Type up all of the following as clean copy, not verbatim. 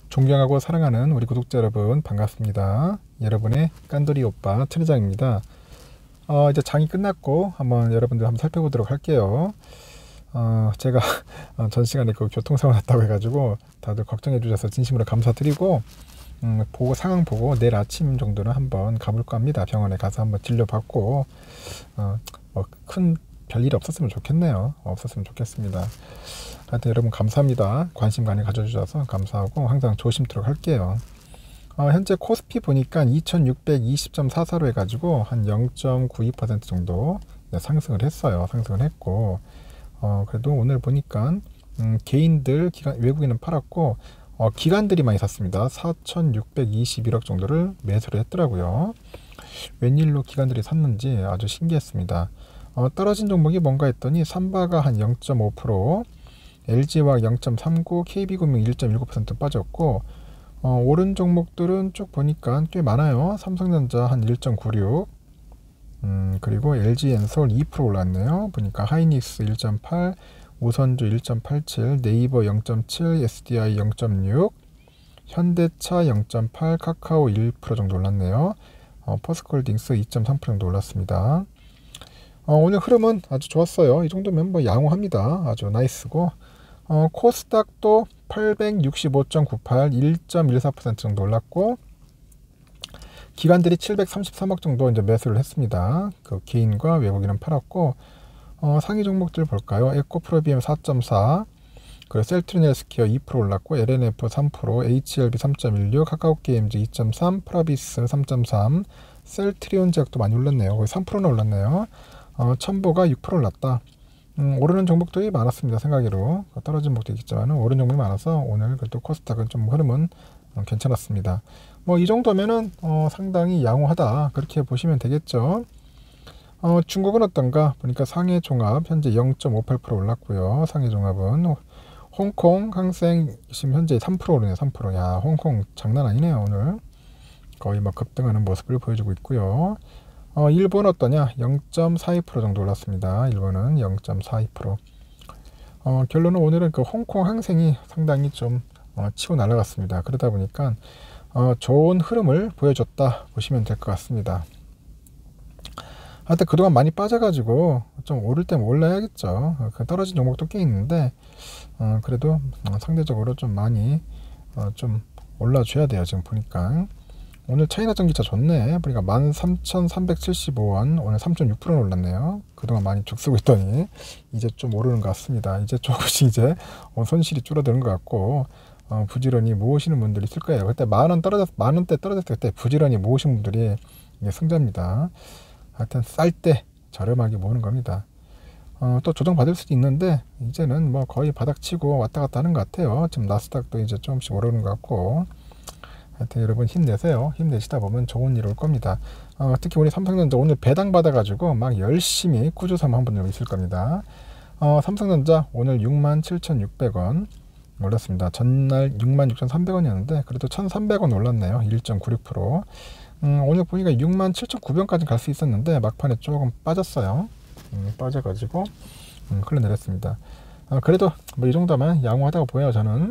존경하고 사랑하는 우리 구독자 여러분 반갑습니다. 여러분의 깐돌이 오빠 천회장입니다. 이제 장이 끝났고 한번 여러분들 한번 살펴보도록 할게요. 제가 전 시간에 그 교통사고 났다고 해가지고 다들 걱정해 주셔서 진심으로 감사드리고 보고 상황 보고 내일 아침 정도는 한번 가볼까 합니다. 병원에 가서 한번 진료받고 뭐 큰 별일 없었으면 좋겠네요. 없었으면 좋겠습니다. 하여튼 여러분 감사합니다. 관심 많이 가져주셔서 감사하고 항상 조심토록 할게요. 현재 코스피 보니까 2620.44로 해가지고 한 0.92% 정도 상승을 했어요. 상승을 했고 그래도 오늘 보니까 개인들 외국인은 팔았고 기관들이 많이 샀습니다. 4,621억 정도를 매수를 했더라고요. 웬일로 기관들이 샀는지 아주 신기했습니다. 떨어진 종목이 뭔가 했더니 삼바가 한 0.5%, LG화학 0.39, KB금융 1.19% 빠졌고 오른 종목들은 쭉 보니까 꽤 많아요. 삼성전자 한 1.96, 그리고 LG엔솔 2% 올랐네요. 보니까 하이닉스 1.8, 우선주 1.87, 네이버 0.7, SDI 0.6, 현대차 0.8, 카카오 1% 정도 올랐네요. 포스코홀딩스 2.3% 정도 올랐습니다. 오늘 흐름은 아주 좋았어요. 이 정도면 뭐 양호합니다. 아주 나이스고 코스닥도 865.98, 1.14% 정도 올랐고 기관들이 733억 정도 이제 매수를 했습니다. 그 개인과 외국인은 팔았고 상위 종목들 볼까요? 에코프로비엠 4.4, 그리고 셀트리온헬스케어 2% 올랐고 LNF 3%, HLB 3.16, 카카오게임즈 2.3, 프라비스 3.3, 셀트리온제약도 많이 올랐네요. 거의 3%나 올랐네요. 첨보가 6% 올랐다. 오르는 종목들이 많았습니다. 생각외로 떨어진 종목도 있지만 오르는 종목이 많아서 오늘 그래도 코스닥은 좀 흐름은 괜찮았습니다. 뭐 이 정도면은 상당히 양호하다 그렇게 보시면 되겠죠. 중국은 어떤가 보니까 상해종합 현재 0.58% 올랐고요. 상해종합은 홍콩 항생 지금 현재 3% 오르네요. 3%. 야, 홍콩 장난 아니네요. 오늘 거의 막 급등하는 모습을 보여주고 있고요. 일본 어떠냐? 0.42% 정도 올랐습니다. 일본은 0.42%. 결론은 오늘은 그 홍콩 항생이 상당히 좀 치고 날아갔습니다. 그러다 보니까 좋은 흐름을 보여줬다 보시면 될 것 같습니다. 하여튼 그동안 많이 빠져가지고 좀 오를 때면 올라야겠죠. 떨어진 종목도 꽤 있는데 그래도 상대적으로 좀 많이 좀 올라줘야 돼요. 지금 보니까 오늘 차이나 전기차 좋네. 보니까 13,375원, 오늘 3.6% 올랐네요. 그동안 많이 죽쓰고 있더니 이제 좀 오르는 것 같습니다. 이제 조금씩 이제 손실이 줄어드는 것 같고 부지런히 모으시는 분들이 있을 거예요. 그때 만원대 떨어졌을 때 부지런히 모으신 분들이 이게 승자입니다. 하여튼 쌀 때 저렴하게 모으는 겁니다. 또 조정받을 수도 있는데 이제는 뭐 거의 바닥치고 왔다 갔다 하는 것 같아요. 지금 나스닥도 이제 조금씩 오르는 것 같고 하여튼 여러분 힘내세요. 힘내시다 보면 좋은 일 올 겁니다. 특히 우리 삼성전자 오늘 배당 받아가지고 막 열심히 꾸준함 한 분들 있을 겁니다. 삼성전자 오늘 67,600원 올랐습니다. 전날 66,300원이었는데 그래도 1,300원 올랐네요. 1.96%. 오늘 보니까 67,900원까지 갈 수 있었는데 막판에 조금 빠졌어요. 빠져가지고 흘러내렸습니다. 그래도 뭐 이 정도면 양호하다고 보여요. 저는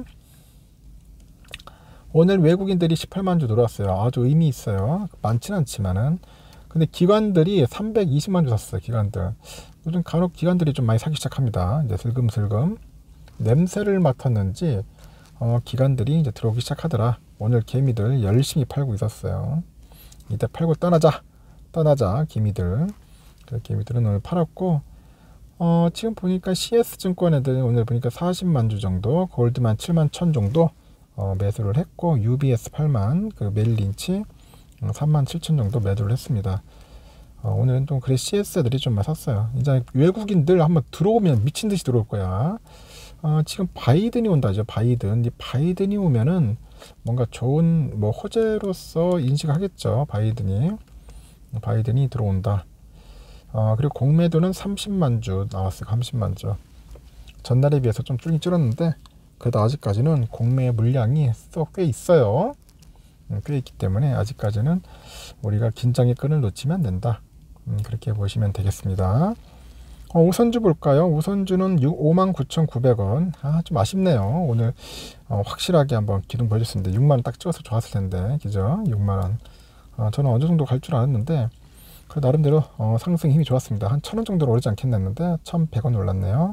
오늘 외국인들이 18만 주 들어왔어요. 아주 의미 있어요. 많지는 않지만은 근데 기관들이 320만 주 샀어요. 기관들 요즘 간혹 기관들이 좀 많이 사기 시작합니다. 이제 슬금슬금 냄새를 맡았는지 기관들이 이제 들어오기 시작하더라. 오늘 개미들 열심히 팔고 있었어요. 이때 팔고 떠나자 개미들. 개미들은 오늘 팔았고 지금 보니까 CS증권 애들 오늘 보니까 40만 주 정도, 골드만 7만 1천 정도 매수를 했고 UBS 8만, 그 메릴린치 3만 7천 정도 매도를 했습니다. 오늘은 좀 그래 CS 애들이 좀 샀어요. 이제 외국인들 한번 들어오면 미친 듯이 들어올 거야. 지금 바이든이 온다죠. 이 바이든이 오면은 뭔가 좋은 뭐 호재로서 인식하겠죠. 바이든이 들어온다. 그리고 공매도는 30만 주 나왔어요. 30만 주. 전날에 비해서 좀 줄었는데 그래도 아직까지는 공매 물량이 꽤 있어요. 꽤 있기 때문에 아직까지는 우리가 긴장의 끈을 놓치면 안 된다. 그렇게 보시면 되겠습니다. 우선주 볼까요? 우선주는 59,900원. 좀 아쉽네요. 오늘 확실하게 한번 기둥 보여줬었는데 6만원 딱 찍어서 좋았을 텐데, 그죠? 6만원. 저는 어느 정도 갈 줄 알았는데, 그 나름대로 상승 힘이 좋았습니다. 한 1,000원 정도로 오르지 않겠나 했는데 1,100원 올랐네요.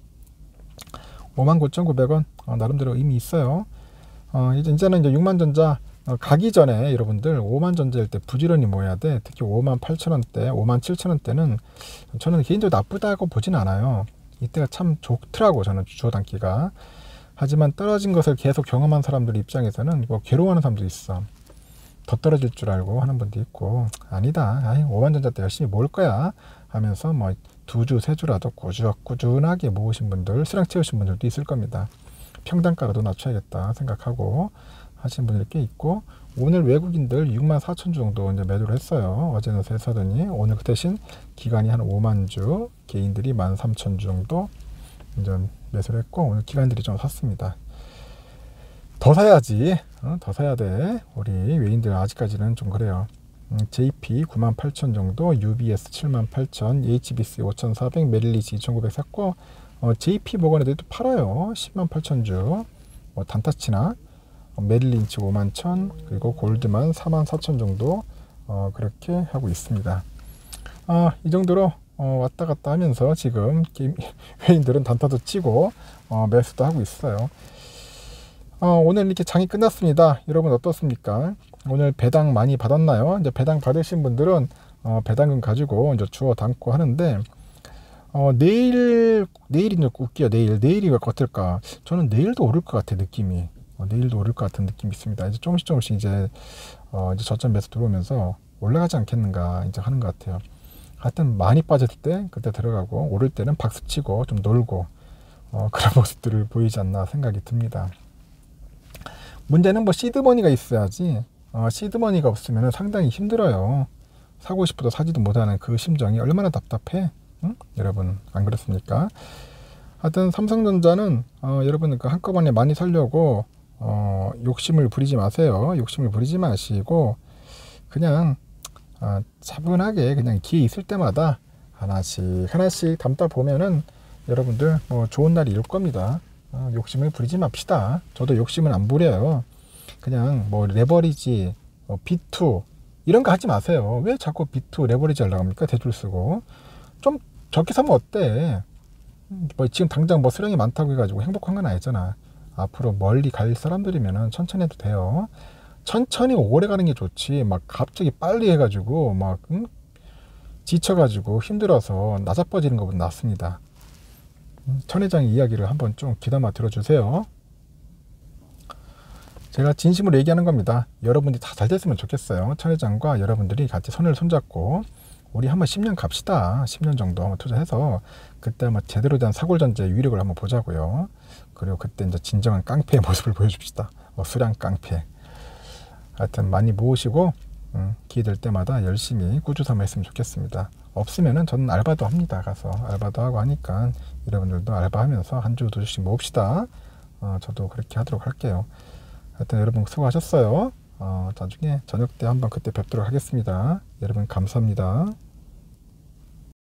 59,900원 나름대로 의미 있어요. 이제는 이제 6만전자 가기 전에 여러분들 5만전자일 때 부지런히 모여야 돼. 특히 58,000원대, 57,000원대는 저는 개인적으로 나쁘다고 보진 않아요. 이때가 참 좋더라고, 저는 주저 담기가. 하지만 떨어진 것을 계속 경험한 사람들 입장에서는 뭐 괴로워하는 사람도 있어. 더 떨어질 줄 알고 하는 분도 있고, 아니다, 5만전자 때 열심히 모을 거야 하면서 뭐 2주, 3주라도 꾸준하게 모으신 분들, 수량 채우신 분들도 있을 겁니다. 평단가라도 낮춰야겠다 생각하고 하시는 분들이 꽤 있고, 오늘 외국인들 64,000주 정도 이제 매도를 했어요. 어제는 세사더니 오늘 그 대신 기간이 한 5만 주, 개인들이 13,000주 정도 이제 매수를 했고, 오늘 기관들이 좀 샀습니다. 더 사야지, 더 사야 돼. 우리 외인들 아직까지는 좀 그래요. JP 98,000 정도, UBS 78,000, HBC 5,400, 메릴리지 2,900 샀고, JP 모건에도 팔아요. 108,000주. 단타치나 메릴린치 51,000, 그리고 골드만 44,000 정도 그렇게 하고 있습니다. 이 정도로 왔다 갔다 하면서 지금 회인들은 단타도 치고 매수도 하고 있어요. 오늘 이렇게 장이 끝났습니다. 여러분 어떻습니까? 오늘 배당 많이 받았나요? 이제 배당 받으신 분들은 배당금 가지고 이제 주워 담고 하는데, 내일이 웃겨요. 내일이 어떨까? 저는 내일도 오를 것 같아, 느낌이. 내일도 오를 것 같은 느낌이 있습니다. 이제 조금씩 이제 저점 매수 들어오면서 올라가지 않겠는가 이제 하는 것 같아요. 하여튼 많이 빠졌을 때 그때 들어가고, 오를 때는 박수치고 좀 놀고 그런 모습들을 보이지 않나 생각이 듭니다. 문제는 뭐 시드머니가 있어야지, 시드머니가 없으면 상당히 힘들어요. 사고 싶어도 사지도 못하는 그 심정이 얼마나 답답해? 응? 여러분 안 그렇습니까? 하여튼 삼성전자는 여러분 한꺼번에 많이 살려고 욕심을 부리지 마세요. 욕심을 부리지 마시고 그냥 차분하게 그냥 기회 있을 때마다 하나씩 담다 보면은 여러분들 뭐 좋은 날이 올 겁니다. 욕심을 부리지 맙시다. 저도 욕심은 안 부려요. 그냥 뭐 레버리지, B2 이런 거 하지 마세요. 왜 자꾸 B2 레버리지 하려고 합니까? 대출 쓰고 좀 적게 사면 어때? 뭐 지금 당장 뭐 수량이 많다고 해가지고 행복한 건 아니잖아. 앞으로 멀리 갈 사람들이면은 천천히 해도 돼요. 천천히 오래 가는 게 좋지, 막 갑자기 빨리 해가지고 막 지쳐가지고 힘들어서 나자빠지는 것보다 낫습니다. 천 회장의 이야기를 한번 좀 귀담아 들어주세요. 제가 진심으로 얘기하는 겁니다. 여러분들이 다 잘 됐으면 좋겠어요. 천 회장과 여러분들이 같이 손을 손잡고 우리 한번 10년 갑시다. 10년 정도 한번 투자해서 그때 한번 제대로 된 사골전자의 위력을 한번 보자고요. 그리고 그때 이제 진정한 깡패의 모습을 보여줍시다. 수량 깡패. 하여튼 많이 모으시고 기회 될 때마다 열심히 꾸준히 했으면 좋겠습니다. 없으면은 저는 알바도 합니다. 가서 알바도 하고 하니까 여러분들도 알바하면서 한 주 두 주씩 모읍시다. 저도 그렇게 하도록 할게요. 하여튼 여러분 수고하셨어요. 나중에 저녁 때 한번 그때 뵙도록 하겠습니다. 여러분 감사합니다.